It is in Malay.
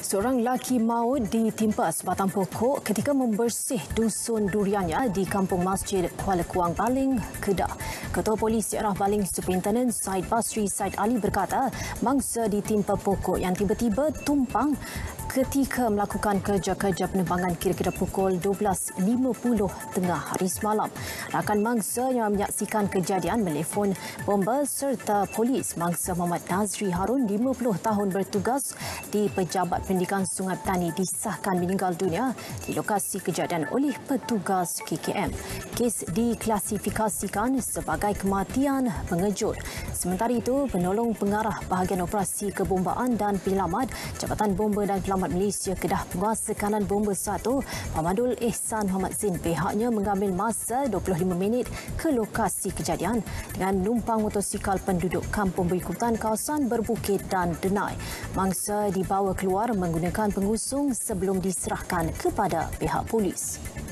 Seorang lelaki maut ditimpa sebatang pokok ketika membersih dusun duriannya di Kampung Masjid Kuala Kuang, Baling, Kedah. Ketua Polis Daerah Baling Superintendent Said Basri Said Ali berkata, mangsa ditimpa pokok yang tiba-tiba tumpang ketika melakukan kerja-kerja penerbangan kira-kira pukul 12.50 tengah hari semalam. Rakan mangsa yang menyaksikan kejadian menelefon bomba serta polis. Mangsa Muhammad Nazri Harun, 50 tahun, bertugas di Pejabat Pendidikan Sungai Petani, disahkan meninggal dunia di lokasi kejadian oleh petugas KKM. Kes diklasifikasikan sebagai kematian mengejut. Sementara itu, penolong pengarah bahagian operasi kebombaan dan penyelamat Jabatan Bomba dan Penyelamat Malaysia Kedah, Penguasa Kanan Bomba 1 Muhammadul Ihsan Muhammad Zin, pihaknya mengambil masa 25 minit ke lokasi kejadian dengan menumpang motosikal penduduk kampung berikutan kawasan Berbukit dan Denai. Mangsa dibawa keluar menggunakan pengusung sebelum diserahkan kepada pihak polis.